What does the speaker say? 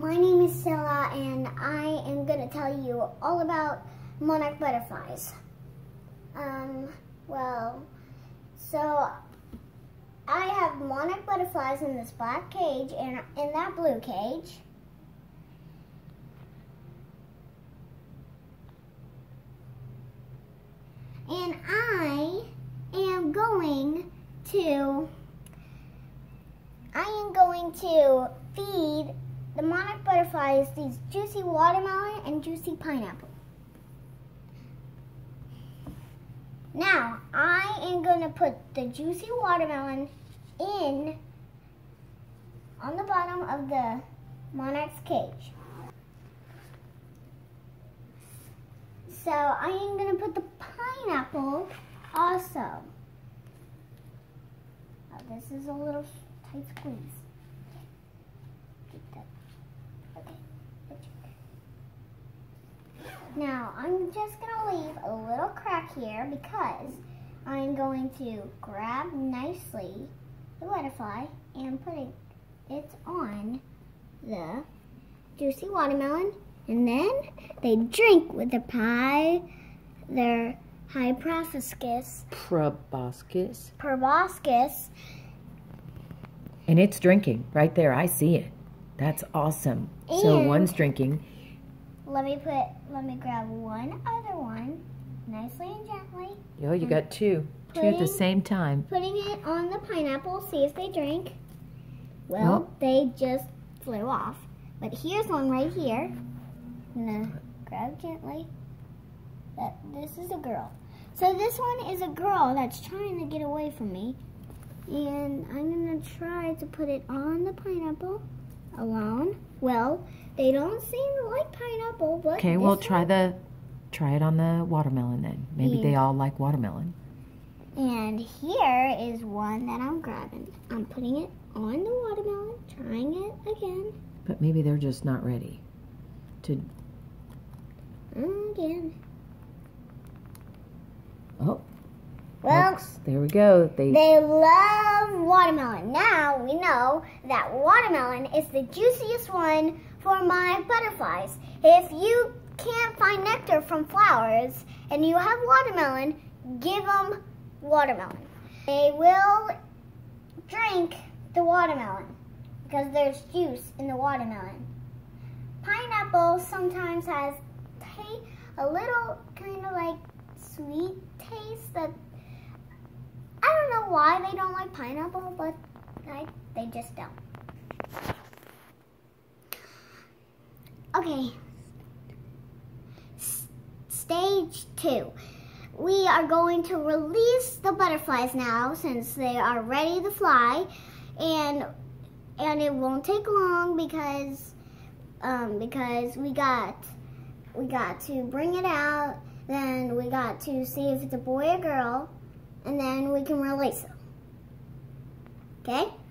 My name is Stella, and I am going to tell you all about Monarch Butterflies. So I have Monarch Butterflies in this black cage and in that blue cage. And I am going to feed the Monarch Butterflies these juicy watermelon and juicy pineapple. Now, I am going to put the juicy watermelon on the bottom of the Monarch's cage. So, I am going to put the pineapple also. Oh, this is a little tight squeeze. Now, I'm just going to leave a little crack here because I'm going to grab nicely the butterfly and put it on the juicy watermelon. And then they drink with their proboscis. And it's drinking right there. I see it. That's awesome. And so one's drinking. Let me grab one other one, nicely and gently. Oh, you got two at the same time. Putting it on the pineapple, see if they drink. Well, they just flew off. But here's one right here. I'm gonna grab gently. This is a girl. So this one is a girl that's trying to get away from me. And I'm gonna try to put it on the pineapple alone. Well, they don't seem to like pineapple, but okay, well try it on the watermelon then. Maybe they all like watermelon. And here is one that I'm grabbing. I'm putting it on the watermelon, trying it again. But maybe they're just not ready to. Again. Oh. Well, oops, there we go. They love watermelon. Now we know that watermelon is the juiciest one for Monarch Butterflies. If you can't find nectar from flowers and you have watermelon, give them watermelon. They will drink the watermelon because there's juice in the watermelon. Pineapple sometimes has a little kind of like sweet taste that I don't know why they don't like pineapple, but they just don't. Okay. Stage 2. We are going to release the butterflies now since they are ready to fly, and it won't take long because we got to bring it out, then we got to see if it's a boy or girl, and then we can release them. Okay?